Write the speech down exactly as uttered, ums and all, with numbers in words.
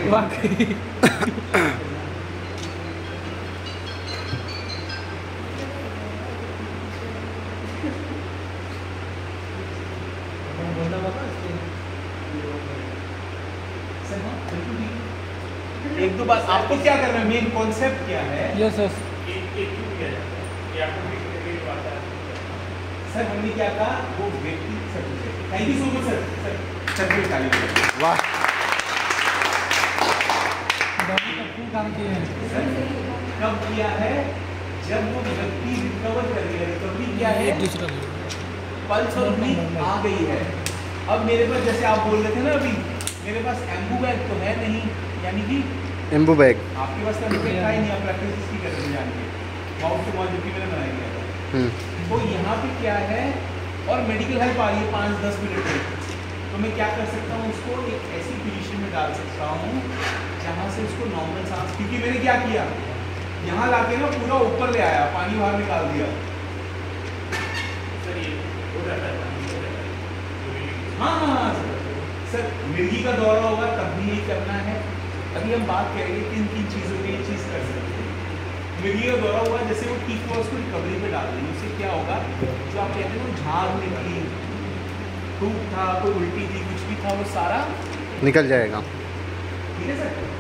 वाकई एक दो बात आपको क्या करना है, मेन कॉन्सेप्ट क्या है? यस यस सर हमने क्या कहा, वो व्यक्ति sir thank you so much sir sir sir भी ताली बजाइए। वाह काम किए हैं सर कब किया है? जब वो व्यक्ति रिकवर कर गया। रिकवरी क्या है? पल्स और ब्रीथ आ गई है। अब मेरे पास जैसे आप बोल रहे थे ना अभी, मेरे पास एम्बू बैग तो है नहीं, यानी कि एम्बू बैग आपके पास तो एम्बू बैग था ही नहीं, आप प्रैक्टिस इसकी कर रहे जान के माउथ टू माउथ जो कि मैंने बनाया गया था। तो यहाँ पे क्या है, और मेडिकल हेल्प आ रही है पाँच दस मिनट में, तो मैं क्या कर सकता हूँ, उसको एक ऐसी पोजीशन में डाल सकता हूँ जहाँ से उसको नॉर्मल सांस, क्योंकि मैंने क्या किया यहाँ लाके ना पूरा ऊपर ले आया, पानी बाहर निकाल दिया। हाँ हाँ सर, मिर्गी का दौरा होगा तब भी यही करना है। अभी हम बात करेंगे किन किन चीज़ों में ये चीज़ कर सकते हैं। मिर्गी का दौरा हुआ, जैसे वो टी को उसको रिकवरी पे डाल देंगे, उससे क्या होगा, जो आप कहते हैं ना झाग निकली, थूक था, कोई उल्टी थी, कुछ भी था, वो सारा निकल जाएगा। ठीक है सर।